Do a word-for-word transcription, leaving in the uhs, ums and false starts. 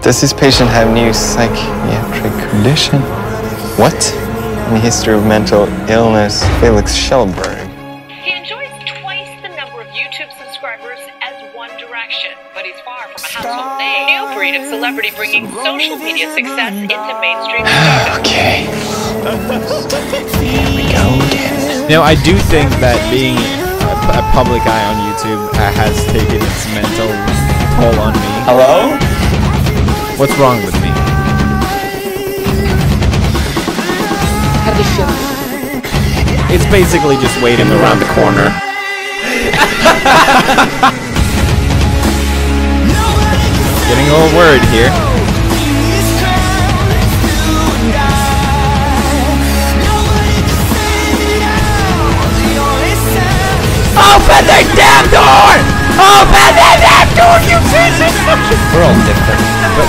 Does this patient have new psychiatric condition? What? Any history of mental illness? Felix Schellberg. He enjoys twice the number of YouTube subscribers as One Direction, but he's far from a household name. New breed of celebrity bringing social media success into mainstream stardom. Okay. Here we go again. You know, I do think that being a, a public eye on YouTube uh, has taken its mental toll on me. Hello? What's wrong with me? How do you feel? It's basically just waiting around the corner. Getting a little worried here. Open the damn door! Open the damn door, you piece of fucking... We're all different. But